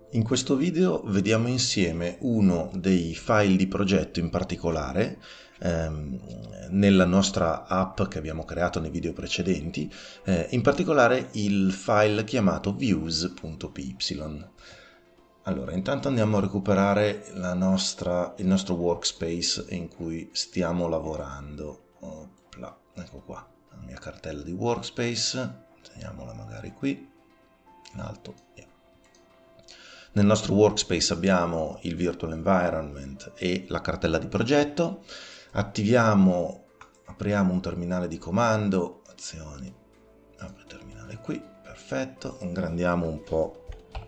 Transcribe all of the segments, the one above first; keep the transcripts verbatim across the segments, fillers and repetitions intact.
In questo video vediamo insieme uno dei file di progetto in particolare ehm, nella nostra app che abbiamo creato nei video precedenti, eh, in particolare il file chiamato views.py. Allora, intanto andiamo a recuperare la nostra, il nostro workspace in cui stiamo lavorando. Opla, ecco qua, la mia cartella di workspace, teniamola magari qui, in alto. Yeah. Nel nostro workspace abbiamo il virtual environment e la cartella di progetto. Attiviamo, apriamo un terminale di comando, azioni, apro il terminale qui, perfetto, ingrandiamo un po'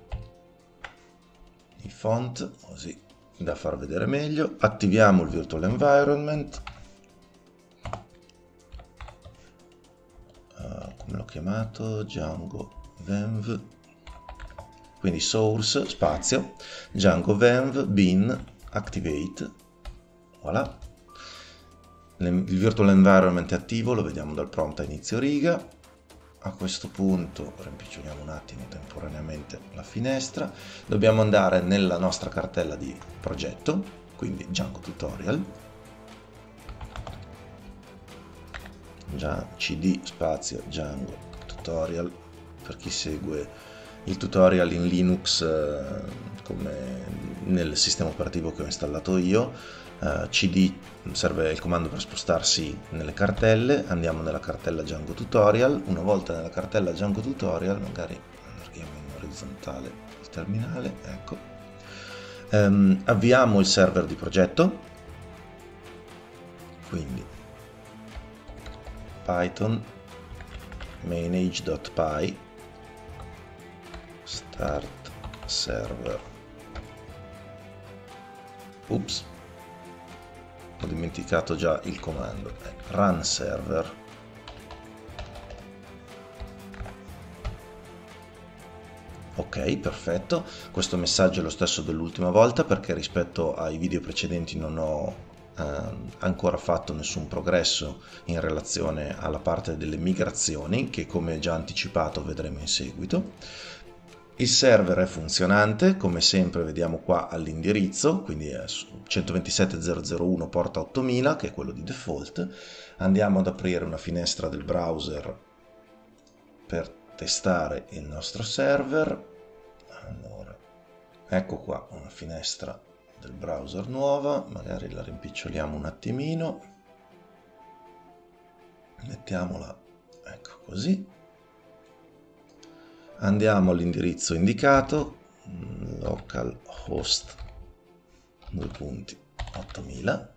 i font così da far vedere meglio, attiviamo il virtual environment, uh, come l'ho chiamato, Django Venv, quindi source, spazio, Django Venv, bin, activate, voilà. Il virtual environment è attivo, lo vediamo dal prompt a inizio riga. A questo punto rimpiccioliamo un attimo temporaneamente la finestra. Dobbiamo andare nella nostra cartella di progetto, quindi Django Tutorial. Già cd spazio Django Tutorial per chi segue il tutorial in Linux eh, come nel sistema operativo che ho installato io. Uh, cd serve il comando per spostarsi nelle cartelle. Andiamo nella cartella Django Tutorial. Una volta nella cartella Django Tutorial, magari allarghiamo in orizzontale il terminale, ecco, um, avviamo il server di progetto, quindi python manage.py start server. Ups, ho dimenticato già il comando, run server. Ok, perfetto, questo messaggio è lo stesso dell'ultima volta perché rispetto ai video precedenti non ho eh, ancora fatto nessun progresso in relazione alla parte delle migrazioni che, come già anticipato, vedremo in seguito. Il server è funzionante, come sempre vediamo qua all'indirizzo, quindi è centoventisette zero zero uno porta ottomila, che è quello di default. Andiamo ad aprire una finestra del browser per testare il nostro server. Allora, ecco qua una finestra del browser nuova, magari la rimpiccioliamo un attimino. Mettiamola, ecco così. Andiamo all'indirizzo indicato, localhost due punti ottomila,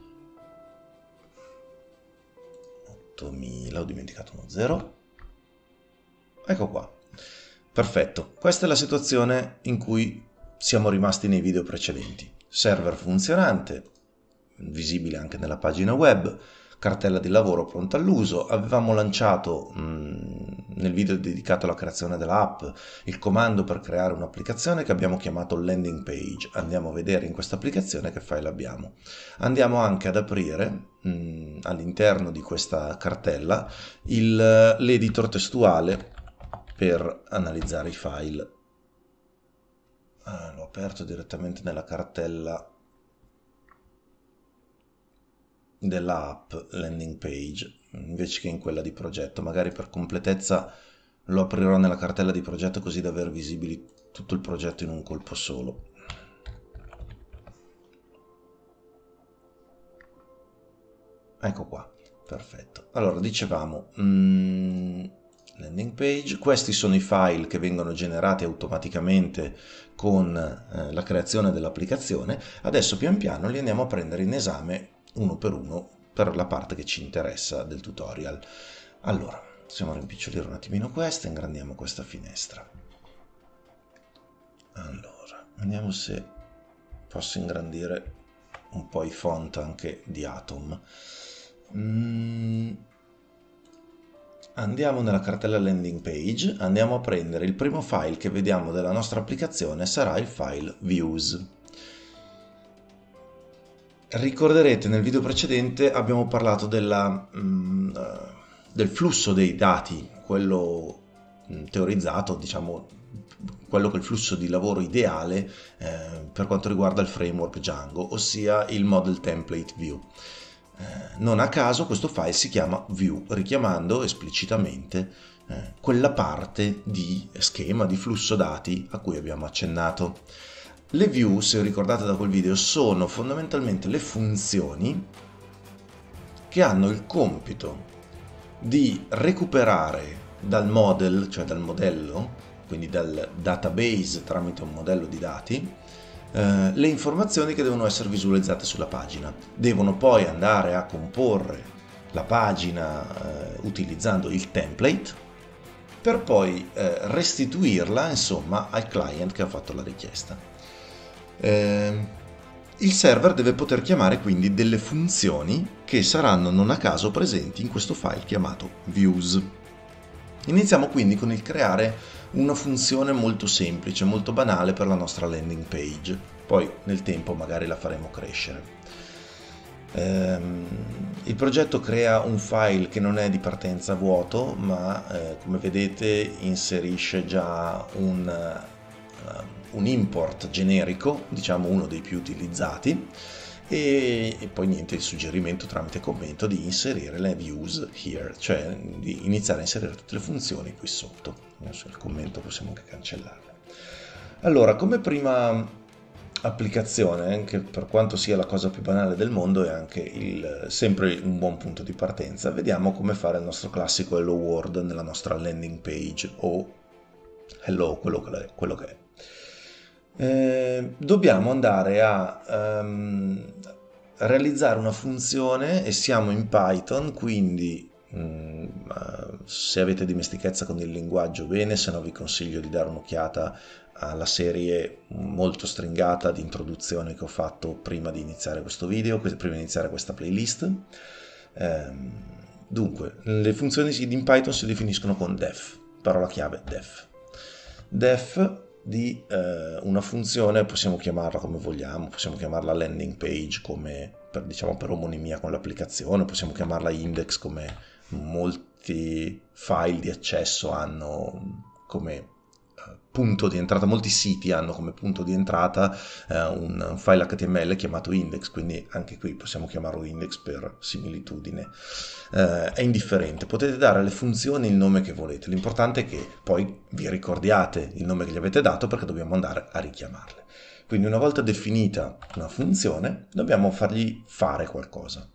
ottomila, ho dimenticato uno zero, ecco qua, perfetto. Questa è la situazione in cui siamo rimasti nei video precedenti. Server funzionante, visibile anche nella pagina web, cartella di lavoro pronta all'uso. Avevamo lanciato mh, nel video dedicato alla creazione dell'app il comando per creare un'applicazione che abbiamo chiamato landing page. Andiamo a vedere in questa applicazione che file abbiamo. Andiamo anche ad aprire mh, all'interno di questa cartella l'editor testuale per analizzare i file. Ah, l'ho aperto direttamente nella cartella della app landing page invece che in quella di progetto. Magari per completezza lo aprirò nella cartella di progetto così da aver visibili tutto il progetto in un colpo solo. Ecco qua, perfetto. Allora, dicevamo mm, landing page, questi sono i file che vengono generati automaticamente con eh, la creazione dell'applicazione. Adesso pian piano li andiamo a prendere in esame uno per uno per la parte che ci interessa del tutorial. Allora, possiamo rimpicciolire un attimino questa, ingrandiamo questa finestra. Allora, vediamo se posso ingrandire un po' i font anche di Atom. Mm. Andiamo nella cartella landing page, andiamo a prendere il primo file che vediamo della nostra applicazione, sarà il file views. Ricorderete nel video precedente abbiamo parlato della, mm, del flusso dei dati, quello teorizzato, diciamo, quello che è il flusso di lavoro ideale eh, per quanto riguarda il framework Django, ossia il model template view. Eh, non a caso questo file si chiama view, richiamando esplicitamente eh, quella parte di schema, di flusso dati a cui abbiamo accennato. Le view, se ricordate da quel video, sono fondamentalmente le funzioni che hanno il compito di recuperare dal model, cioè dal modello, quindi dal database tramite un modello di dati, eh, le informazioni che devono essere visualizzate sulla pagina. Devono poi andare a comporre la pagina eh, utilizzando il template per poi eh, restituirla, insomma, al client che ha fatto la richiesta. Eh, il server deve poter chiamare quindi delle funzioni che saranno non a caso presenti in questo file chiamato views. Iniziamo quindi con il creare una funzione molto semplice, molto banale per la nostra landing page. Poi nel tempo magari la faremo crescere. Ehm, il progetto crea un file che non è di partenza vuoto, ma eh, come vedete inserisce già un, uh, un import generico, diciamo uno dei più utilizzati, e, e poi niente, il suggerimento tramite commento di inserire le views here, cioè di iniziare a inserire tutte le funzioni qui sotto. Adesso il commento possiamo anche cancellarlo. Allora, come prima applicazione, che per quanto sia la cosa più banale del mondo è anche il, sempre un buon punto di partenza, vediamo come fare il nostro classico hello world nella nostra landing page o hello, quello che è. Quello che è. Eh, dobbiamo andare a um, realizzare una funzione e siamo in Python, quindi um, uh, se avete dimestichezza con il linguaggio bene, se no vi consiglio di dare un'occhiata alla serie molto stringata di introduzione che ho fatto prima di iniziare questo video, prima di iniziare questa playlist. Eh, dunque, le funzioni in Python si definiscono con def, parola chiave def. Def di eh, una funzione, possiamo chiamarla come vogliamo, possiamo chiamarla landing page come per, diciamo, per omonimia con l'applicazione, possiamo chiamarla index come molti file di accesso hanno come punto di entrata, molti siti hanno come punto di entrata eh, un, un file H T M L chiamato index, quindi anche qui possiamo chiamarlo index per similitudine. Eh, è indifferente, potete dare alle funzioni il nome che volete, l'importante è che poi vi ricordiate il nome che gli avete dato perché dobbiamo andare a richiamarle. Quindi una volta definita una funzione dobbiamo fargli fare qualcosa.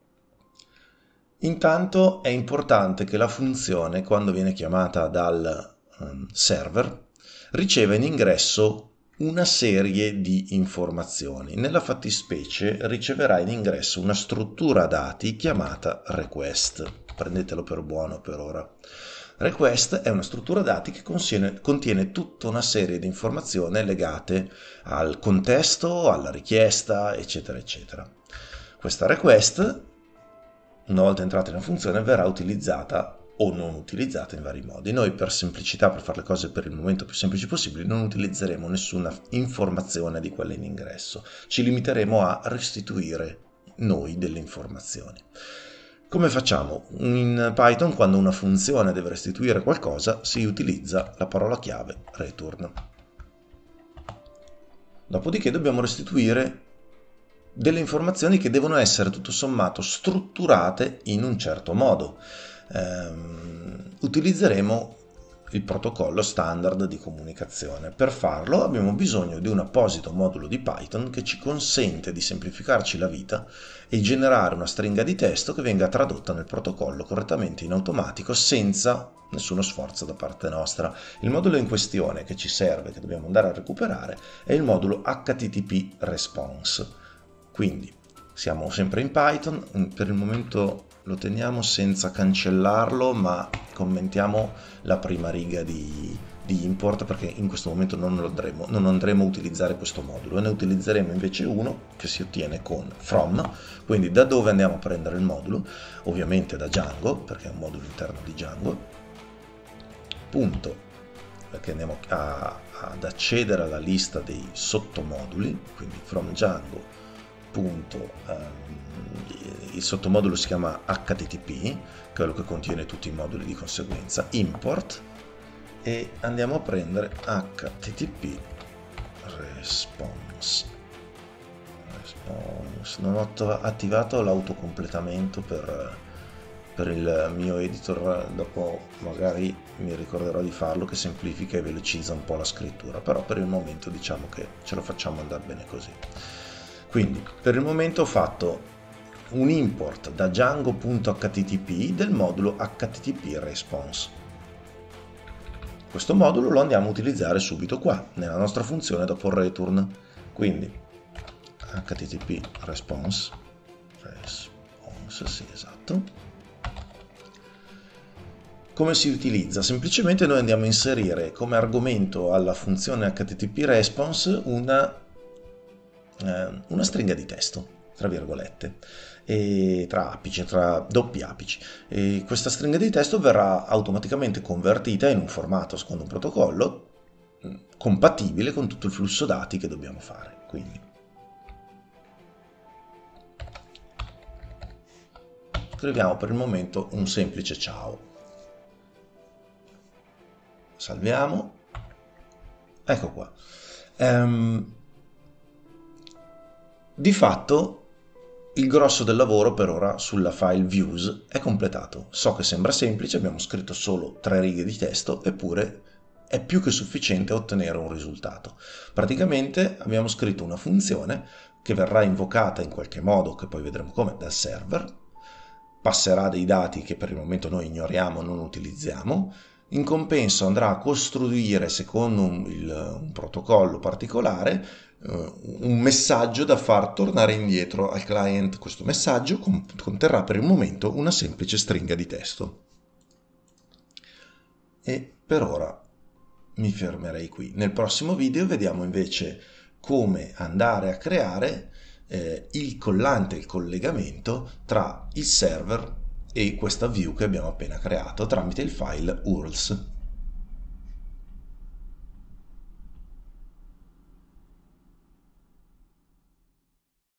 Intanto è importante che la funzione, quando viene chiamata dal um, server, riceve in ingresso una serie di informazioni. Nella fattispecie riceverà in ingresso una struttura dati chiamata request. Prendetelo per buono per ora. Request è una struttura dati che contiene, contiene tutta una serie di informazioni legate al contesto, alla richiesta, eccetera, eccetera. Questa request, una volta entrata in una funzione, verrà utilizzata o non utilizzata in vari modi. Noi per semplicità, per fare le cose per il momento più semplici possibili, non utilizzeremo nessuna informazione di quella in ingresso. Ci limiteremo a restituire noi delle informazioni. Come facciamo? In Python, quando una funzione deve restituire qualcosa, si utilizza la parola chiave return. Dopodiché dobbiamo restituire delle informazioni che devono essere tutto sommato strutturate in un certo modo. Um, utilizzeremo il protocollo standard di comunicazione. Per farlo abbiamo bisogno di un apposito modulo di Python che ci consente di semplificarci la vita e generare una stringa di testo che venga tradotta nel protocollo correttamente in automatico senza nessuno sforzo da parte nostra. Il modulo in questione che ci serve, che dobbiamo andare a recuperare, è il modulo H T T P response. Quindi siamo sempre in Python, per il momento lo teniamo senza cancellarlo, ma commentiamo la prima riga di, di import perché in questo momento non andremo, non andremo a utilizzare questo modulo e ne utilizzeremo invece uno che si ottiene con from, quindi da dove andiamo a prendere il modulo, ovviamente da Django, perché è un modulo interno di Django, punto, perché andiamo a, ad accedere alla lista dei sottomoduli, quindi from Django, punto, um, il sottomodulo si chiama H T T P, quello che contiene tutti i moduli di conseguenza, import, e andiamo a prendere http response. response. Non ho attivato l'autocompletamento per, per il mio editor, dopo magari mi ricorderò di farlo, che semplifica e velocizza un po' la scrittura, però per il momento diciamo che ce lo facciamo andare bene così. Quindi per il momento ho fatto un import da django.http del modulo http response. Questo modulo lo andiamo a utilizzare subito qua, nella nostra funzione dopo il return. Quindi http response, response, sì, esatto. Come si utilizza? Semplicemente noi andiamo a inserire come argomento alla funzione http response una, eh, una stringa di testo, tra virgolette, e tra apici, tra doppi apici. E questa stringa di testo verrà automaticamente convertita in un formato secondo un protocollo compatibile con tutto il flusso dati che dobbiamo fare. Quindi scriviamo per il momento un semplice ciao. Salviamo. Ecco qua. Um, di fatto il grosso del lavoro per ora sulla file views è completato. So che sembra semplice, abbiamo scritto solo tre righe di testo, eppure è più che sufficiente a ottenere un risultato. Praticamente abbiamo scritto una funzione che verrà invocata in qualche modo, che poi vedremo come, dal server, passerà dei dati che per il momento noi ignoriamo, non utilizziamo. In compenso andrà a costruire, secondo un, il, un protocollo particolare, uh, un messaggio da far tornare indietro al client. Questo messaggio conterrà per il momento una semplice stringa di testo. E per ora mi fermerei qui. Nel prossimo video vediamo invece come andare a creare eh, il collante, il collegamento tra il server e questa view che abbiamo appena creato tramite il file U R L S.